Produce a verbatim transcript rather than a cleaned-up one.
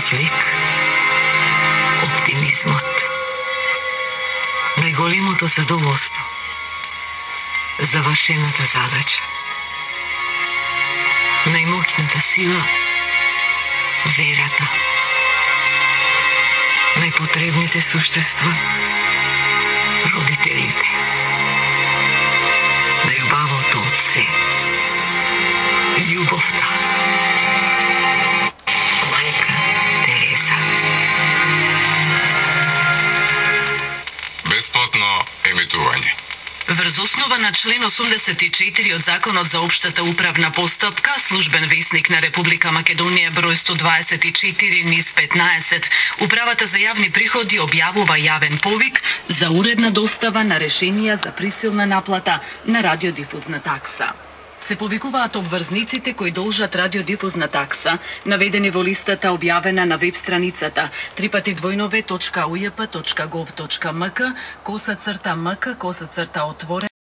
Најголемиот лек, оптимизмот. Најголемото задоволство, завршената задача. Најмоќната сила, верата. Најпотребните суштества, родителите. Најубавото од се, љубовта. Мајка Тереза. Бесплатно емитување. Врз основа на член осумдесет и четири од Законот за општата управна постапка, Службен весник на Република Македонија број сто дваесет и четири низ петнаесет, Управата за јавни приходи објавува јавен повик за уредна достава на решенија за присилна наплата на радиодифузна такса. Се повикуваат обврзниците кои должат радиодифузна такса, наведени во листата објавена на веб страницата трипати двојнове точка у ј п точка гов точка м к, коса црта м к, коса црта отворен.